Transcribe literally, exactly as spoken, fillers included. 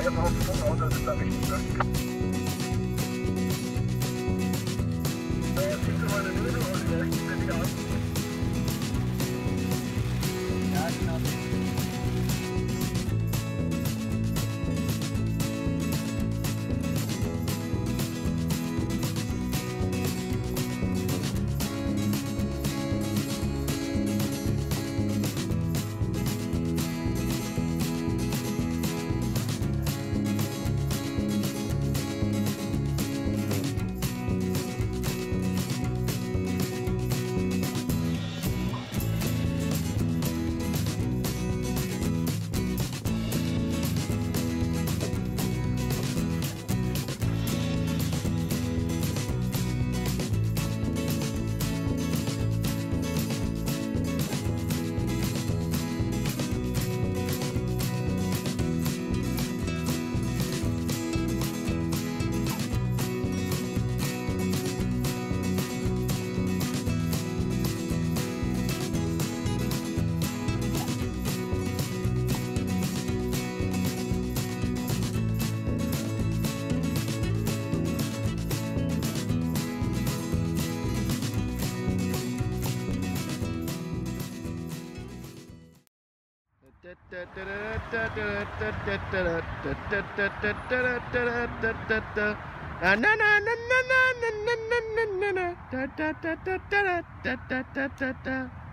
jetzt auf dem Punkt, das ist da richtig gut. Jetzt gibt es mal eine Minute und der Rechten wird wieder an. Ja, genau. Na na na na na na na na na na na